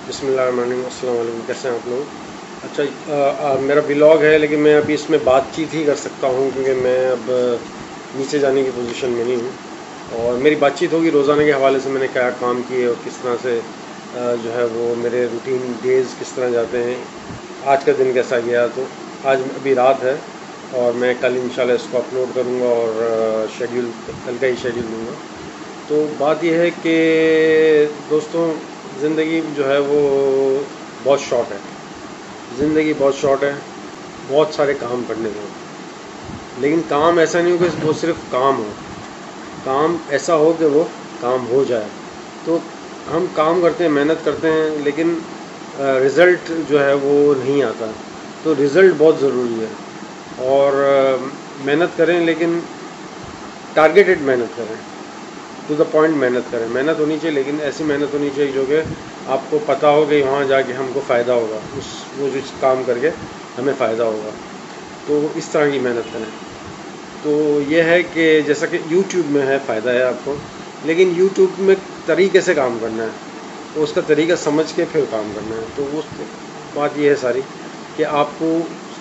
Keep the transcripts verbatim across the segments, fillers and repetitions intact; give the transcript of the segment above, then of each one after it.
बिस्मिल्लाहिर्रहमानिर्रहीम, अस्सलाम वालेकुम। कैसे हैं आप लोग? अच्छा, आ, आ, मेरा ब्लॉग है लेकिन मैं अभी इसमें बातचीत ही कर सकता हूँ क्योंकि मैं अब नीचे जाने की पोजीशन में नहीं हूँ। और मेरी बातचीत होगी रोज़ाना के हवाले से, मैंने क्या काम किए और किस तरह से आ, जो है वो मेरे रूटीन डेज़ किस तरह जाते हैं, आज का दिन कैसा गया। तो आज अभी रात है और मैं कल इंशाल्लाह इसको अपलोड करूँगा और शेड्यूल कल का ही शेड्यूल दूँगा। तो बात यह है कि दोस्तों, ज़िंदगी जो है वो बहुत शॉर्ट है। ज़िंदगी बहुत शॉर्ट है, बहुत सारे काम करने को, लेकिन काम ऐसा नहीं हो कि वो सिर्फ काम हो, काम ऐसा हो कि वो काम हो जाए। तो हम काम करते हैं, मेहनत करते हैं, लेकिन रिज़ल्ट जो है वो नहीं आता। तो रिज़ल्ट बहुत ज़रूरी है और मेहनत करें, लेकिन टारगेटेड मेहनत करें, टू द पॉइंट मेहनत करें। मेहनत होनी चाहिए, लेकिन ऐसी मेहनत होनी चाहिए जो कि आपको पता हो कि वहाँ जाके हमको फ़ायदा होगा, उस वो जिस काम करके हमें फ़ायदा होगा। तो इस तरह की मेहनत करें। तो ये है कि जैसा कि यूट्यूब में है फ़ायदा है आपको, लेकिन यूट्यूब में तरीके से काम करना है, तो उसका तरीका समझ के फिर काम करना है। तो उस बात ये है सारी कि आपको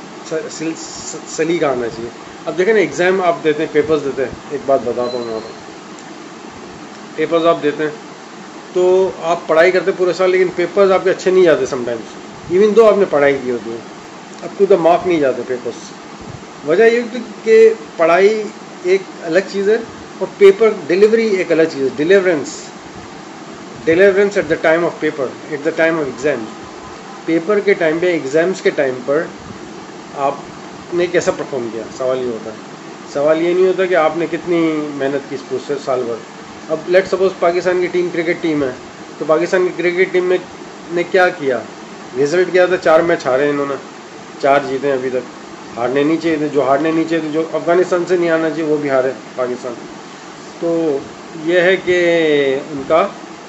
सलीका आना चाहिए। अब देखें ना, एग्ज़ाम आप देते हैं, पेपर्स देते हैं, एक बात बताता हूँ मैं आपको, पेपर्स आप देते हैं तो आप पढ़ाई करते पूरे साल, लेकिन पेपर्स आपके अच्छे नहीं जाते समटाइम्स, इवन दो आपने पढ़ाई की होती है, अब टू द मार्क नहीं जाते पेपर्स। वजह ये कि पढ़ाई एक अलग चीज़ है और पेपर डिलीवरी एक अलग चीज़ है। Deliverance deliverance at the time of paper, at the time of exam. Paper के टाइम पे, एग्ज़ाम्स के टाइम पर आपने कैसा परफॉर्म किया, सवाल ये होता है। सवाल ये नहीं होता कि आपने कितनी मेहनत की इस पूरे साल भर। अब लेट सपोज पाकिस्तान की टीम क्रिकेट टीम है, तो पाकिस्तान की क्रिकेट टीम में ने क्या किया, रिज़ल्ट क्या था, चार मैच हारे इन्होंने, चार जीते अभी तक। हारने नहीं चाहिए थे, जो हारने नहीं चाहिए थे, जो अफ़गानिस्तान से नहीं आना चाहिए वो भी हारे पाकिस्तान। तो ये है कि उनका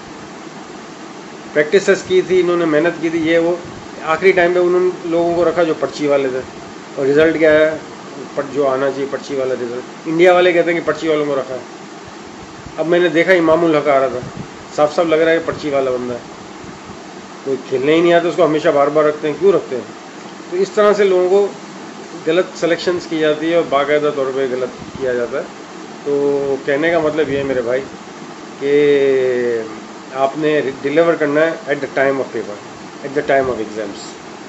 प्रैक्टिसेस की थी, इन्होंने मेहनत की थी, ये वो आखिरी टाइम पे उन्होंने लोगों को रखा जो पर्ची वाले थे, और रिज़ल्ट क्या है, जो आना चाहिए पर्ची वाला रिज़ल्ट। इंडिया वाले कहते हैं कि पर्ची वालों को रखा है। अब मैंने देखा इमामुल हक आ रहा था, साफ साफ लग रहा है कि पर्ची वाला बंदा है, कोई खेलने ही नहीं आता, उसको हमेशा बार बार रखते हैं, क्यों रखते हैं? तो इस तरह से लोगों को गलत सिलेक्शंस की जाती है और बाकायदा तौर पे गलत किया जाता है। तो कहने का मतलब ये है मेरे भाई कि आपने डिलीवर करना है at the time of paper, at the time of exams.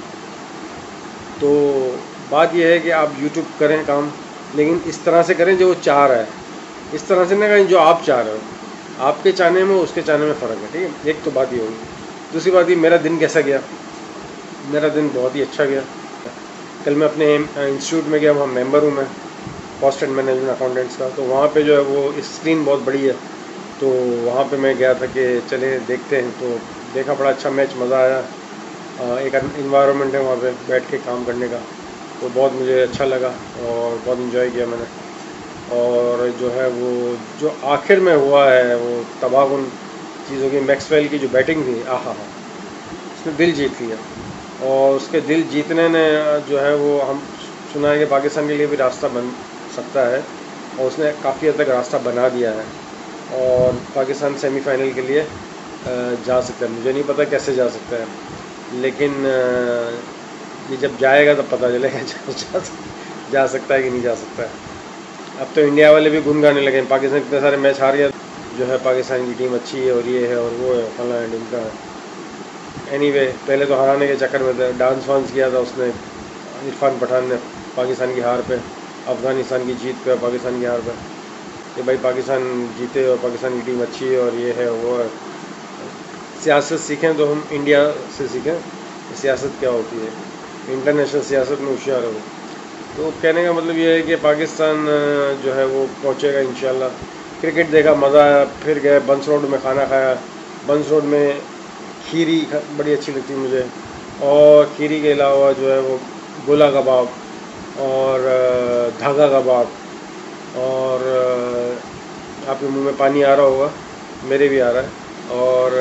तो बात यह है कि आप यूट्यूब करें काम, लेकिन इस तरह से करें जो वो चाह रहा है, इस तरह से ना करें जो आप चाह रहे हो। आपके चाहने में उसके चाहने में फ़र्क है, ठीक है। एक तो बात ये होगी। दूसरी बात ये, मेरा दिन कैसा गया? मेरा दिन बहुत ही अच्छा गया। कल मैं अपने इंस्टीट्यूट में गया, वहाँ मेंबर हूँ मैं कॉस्ट एंड मैनेजमेंट अकाउंटेंट्स का। तो वहाँ पे जो है वो स्क्रीन बहुत बड़ी है, तो वहाँ पे मैं गया था कि चले देखते हैं। तो देखा, बड़ा अच्छा मैच, मज़ा आया। एक इन्वायरमेंट है वहाँ पे बैठ के काम करने का, तो बहुत मुझे अच्छा लगा और बहुत इन्जॉय किया मैंने। और जो है वो जो आखिर में हुआ है वो तबाहकुन चीज़ों की, मैक्सवेल की जो बैटिंग थी, आहा हा, उसने दिल जीत लिया। और उसके दिल जीतने ने जो है वो, हम सुना है कि पाकिस्तान के लिए भी रास्ता बन सकता है, और उसने काफ़ी हद तक रास्ता बना दिया है और पाकिस्तान सेमीफाइनल के लिए जा सकता है। मुझे नहीं पता कैसे जा सकता है, लेकिन ये जब जाएगा तब पता चलेगा जा, जा, जा सकता है कि नहीं जा सकता है। अब तो इंडिया वाले भी गुनगाने लगे, पाकिस्तान इतने सारे मैच हार गया, जो है पाकिस्तान की टीम अच्छी है और ये है और वो है, फला है ढिमका है। एनीवे, पहले तो हराने के चक्कर में था, डांस वांस किया था उसने, इरफान पठान ने, पाकिस्तान की हार पे, अफ़गानिस्तान की जीत पे, पाकिस्तान की हार पे, कि भाई पाकिस्तान जीते और पाकिस्तान की टीम अच्छी है और ये है वो है। सियासत सीखें तो हम इंडिया से सीखें, सियासत क्या होती है, इंटरनेशनल सियासत में होशियार है वो। तो कहने का मतलब ये है कि पाकिस्तान जो है वो पहुँचेगा इंशाल्लाह। क्रिकेट देखा, मज़ा आया। फिर गए बंस रोड में, खाना खाया। बंस रोड में खीरी बड़ी अच्छी लगती है मुझे, और खीरी के अलावा जो है वो गोला कबाब और धागा कबाब, और आपके मुंह में पानी आ रहा होगा, मेरे भी आ रहा है। और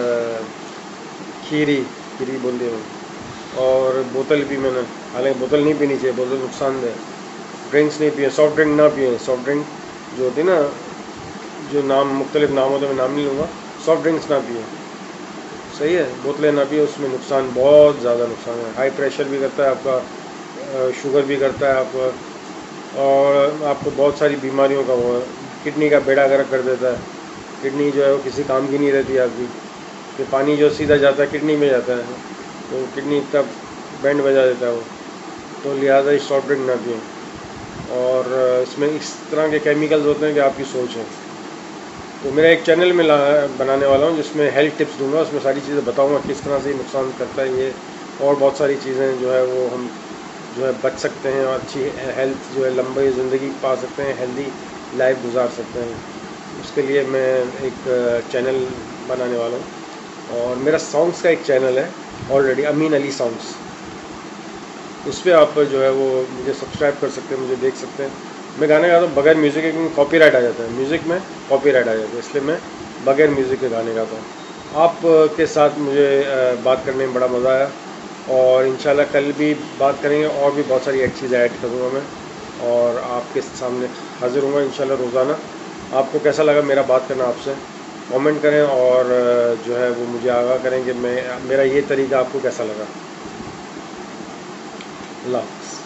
खीरी खीरी बोल दिया मैंने। और बोतल भी मैंने, हालांकि बोतल नहीं पीनी चाहिए, बोतल नुकसानदेह। ड्रिंक्स नहीं पिए, सॉफ्ट ड्रिंक ना पिए। सॉफ्ट ड्रिंक जो होती है ना, जो नाम मुख्तलिफ नाम होते हैं, मैं नाम नहीं लूँगा, सॉफ्ट ड्रिंक्स ना पिए। सही है, बोतलें ना पिए, उसमें नुकसान, बहुत ज़्यादा नुकसान है। हाई प्रेशर भी करता है आपका, शुगर भी करता है आपका, और आपको बहुत सारी बीमारियों का वो किडनी का बेड़ा गर्क कर देता है। किडनी जो है वो किसी काम की नहीं रहती आपकी, कि पानी जो सीधा जाता है किडनी में जाता है, तो किडनी तब बैंड बजा देता है वो। तो लिहाजा इस सॉफ्ट ड्रिंक ना पिए। और इसमें इस तरह के केमिकल्स होते हैं कि आपकी सोच है। तो मेरा एक चैनल में बनाने वाला हूँ जिसमें हेल्थ टिप्स दूंगा, उसमें सारी चीज़ें बताऊंगा किस तरह से नुकसान करता है ये, और बहुत सारी चीज़ें जो है वो हम जो है बच सकते हैं और अच्छी हेल्थ जो है लंबी ज़िंदगी पा सकते हैं, हेल्दी लाइफ गुजार सकते हैं। उसके लिए मैं एक चैनल बनाने वाला हूँ, और मेरा सॉन्ग्स का एक चैनल है ऑलरेडी, अमीन अली सॉन्ग्स। उस पर आप जो है वो मुझे सब्सक्राइब कर सकते हैं, मुझे देख सकते हैं। मैं गाने गाता हूँ बगैर म्यूज़िक के, क्योंकि कॉपीराइट आ जाता है, म्यूज़िक में कॉपीराइट आ जाता है, इसलिए मैं बगैर म्यूज़िक के गाने गाता हूँ। आप के साथ मुझे बात करने में बड़ा मज़ा आया, और इंशाल्लाह कल भी बात करेंगे, और भी बहुत सारी अच्छी चीज़ें ऐड करूँगा मैं, और आपके सामने हाजिर हूँगा इंशाल्लाह रोज़ाना। आपको कैसा लगा मेरा बात करना आपसे, कमेंट करें, और जो है वो मुझे आगाह करें कि मैं मेरा ये तरीका आपको कैसा लगा। अल्लाह हाफ़िज़।